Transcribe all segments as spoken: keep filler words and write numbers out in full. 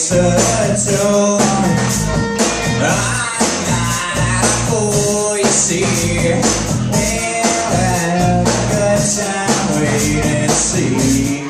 turtle. I'm not a fool, you see. We'll have a good time, wait and see.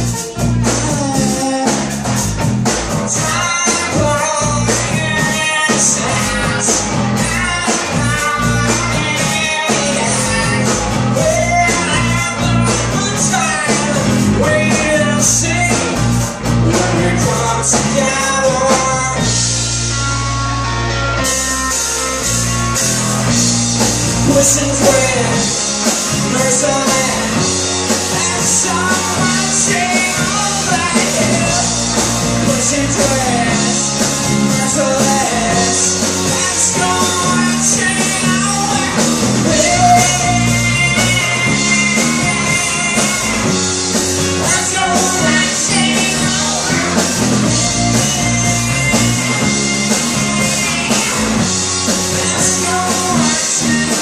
Pushing through, merciless, and someone over here. Pushing through, merciless, and someone over here. Let's go, let's sing over Let's go, let's sing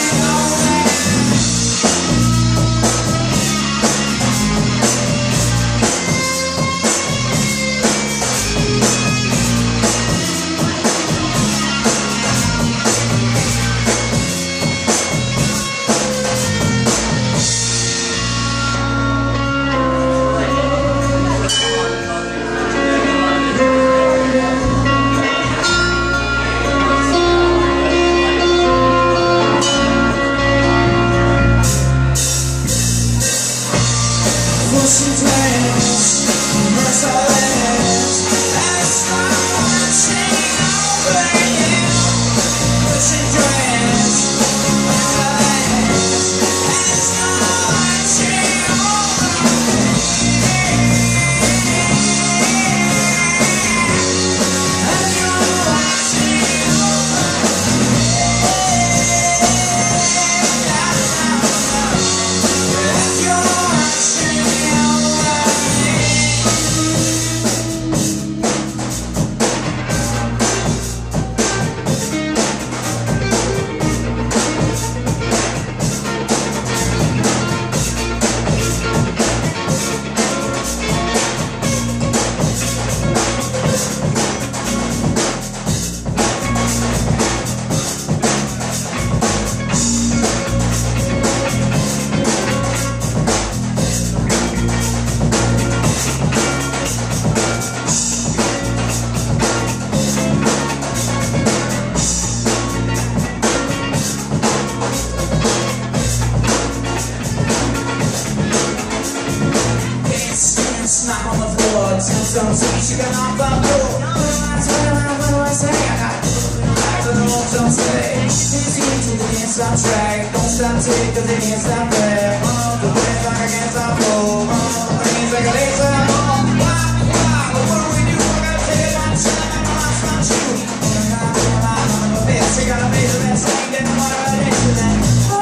knock on the floor, some teach you can knock on the door. I turn around, what do I say? I got back to the old don't stay. See me to the inside track, don't stop till cause it is not there. The wind like against our flow, things like a laser. Why, why, what do we do? I gotta take my time, my life's not true. I'm not I'm a bitch, I gotta make the best thing, then I'm alright into that.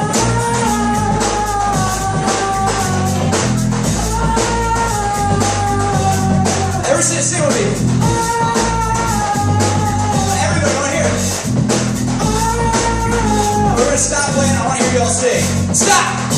Everybody sing with me. Everybody, I want to hear it. We're going to stop playing. I want to hear y'all sing. Stop!